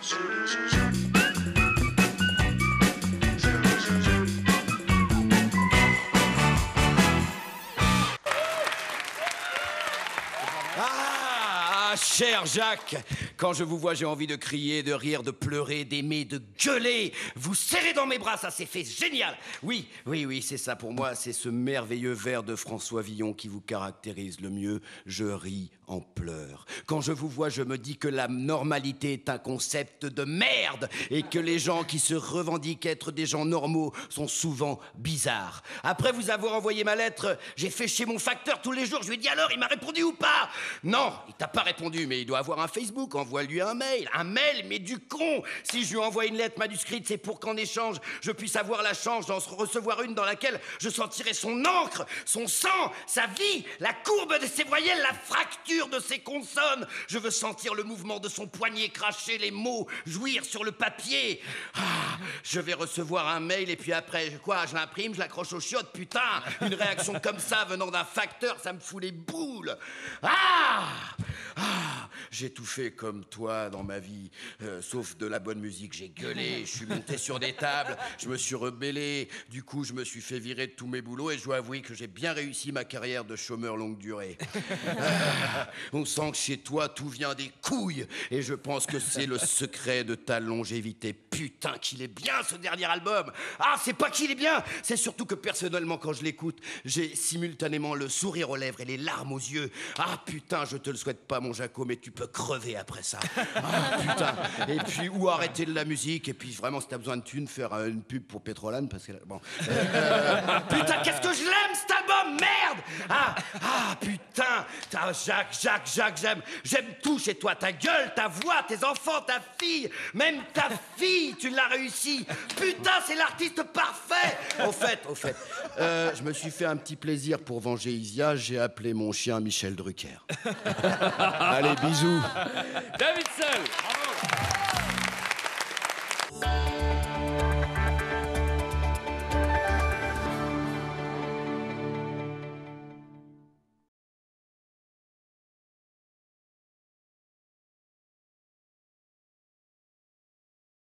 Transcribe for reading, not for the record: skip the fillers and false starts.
Cher Jacques, quand je vous vois, j'ai envie de crier, de rire, de pleurer, d'aimer, de gueuler. Vous serrez dans mes bras, ça c'est fait génial. Oui, c'est ça pour moi, c'est ce merveilleux vers de François Villon qui vous caractérise le mieux. Je ris en pleurs. Quand je vous vois, je me dis que la normalité est un concept de merde et que les gens qui se revendiquent être des gens normaux sont souvent bizarres. Après vous avoir envoyé ma lettre, j'ai fait chez mon facteur tous les jours. Je lui ai dit alors, il m'a répondu ou pas? Non, il t'a pas répondu, mais il doit avoir un Facebook. Envoie-lui un mail. Un mail, mais du con! Si je lui envoie une lettre manuscrite, c'est pour qu'en échange, je puisse avoir la chance d'en recevoir une dans laquelle je sentirai son encre, son sang, sa vie, la courbe de ses voyelles, la fracture de ses consonnes. Je veux sentir le mouvement de son poignet, cracher les mots, jouir sur le papier. Je vais recevoir un mail et puis après, quoi, je l'imprime, je l'accroche aux chiottes, putain. Une réaction comme ça venant d'un facteur, ça me fout les boules. J'ai tout fait comme toi dans ma vie, sauf de la bonne musique. J'ai gueulé, je suis monté sur des tables, je me suis rebellé. Du coup, je me suis fait virer de tous mes boulots et je dois avouer que j'ai bien réussi ma carrière de chômeur longue durée. On sent que chez toi, tout vient des couilles. Et je pense que c'est le secret de ta longévité. Putain, qu'il est bien, ce dernier album. C'est pas qu'il est bien, c'est surtout que personnellement, quand je l'écoute, j'ai simultanément le sourire aux lèvres et les larmes aux yeux. Putain, je te le souhaite pas, mon Jaco, mais tu peux crever après ça. Putain. Et puis, ou arrêter de la musique. Et puis, vraiment, si t'as besoin de thunes, faire une pub pour Pétrolane, parce que... Bon. Putain, qu'est-ce que je l'aime, cet album, merde! Putain. Jacques, j'aime tout chez toi. Ta gueule, ta voix, tes enfants, ta fille. Même ta fille, tu l'as réussi. Putain, c'est l'artiste parfait. Au fait, je me suis fait un petit plaisir pour venger Isia. J'ai appelé mon chien Michel Drucker. Allez, bisous. David Sell. Bravo.